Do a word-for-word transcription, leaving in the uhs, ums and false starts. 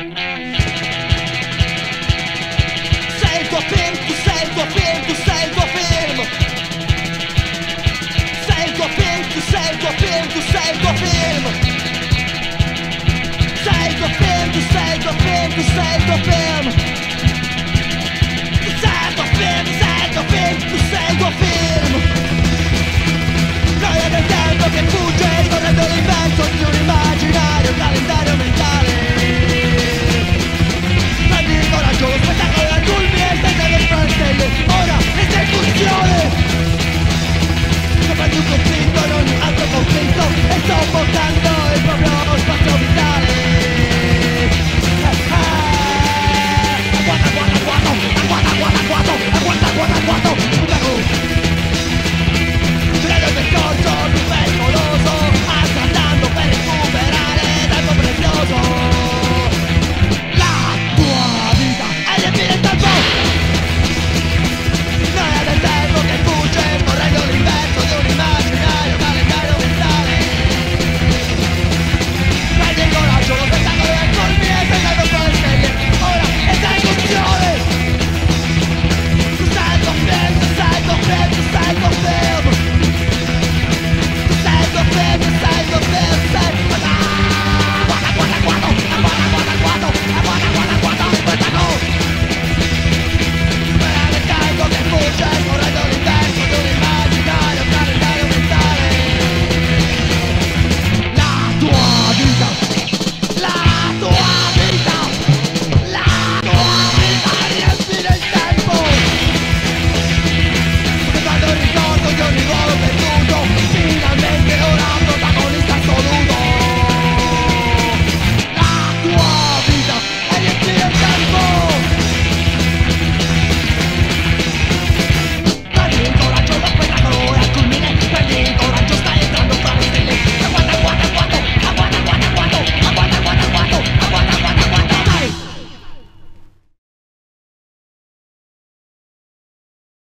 Sei il tuo film, tu sei il tuo film, tu sei il tuo film. Sei il tuo film, tu sei il tuo film, tu sei il tuo film. Sei il tuo film, tu